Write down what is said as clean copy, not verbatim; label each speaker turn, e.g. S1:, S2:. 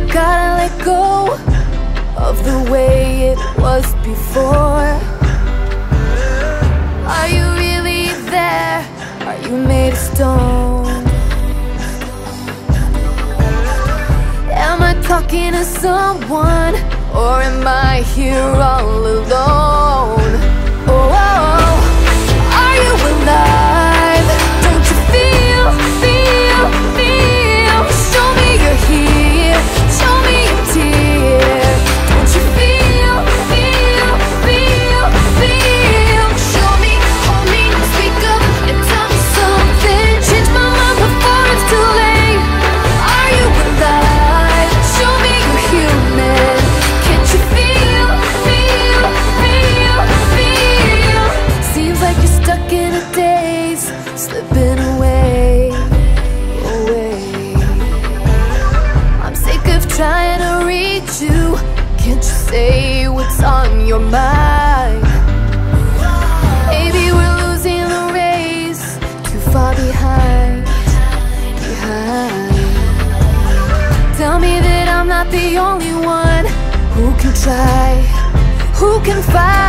S1: Gotta let go of the way it was before. Are you really there? Are you made of stone? Am I talking to someone, or am I here all alone? Oh, are you alive? Don't you feel? Show me you're here. Show me a tear. Don't you feel? Show me, hold me, speak up and tell me something. Change my mind before it's too late. Are you alive? Show me you're human. Can't you feel? Seems like you're stuck in a daze, slipping away. I'm sick of trying to reach you. Can't you say what's on your mind? Maybe we're losing the race, too far behind. Tell me that I'm not the only one who can try, who can fight.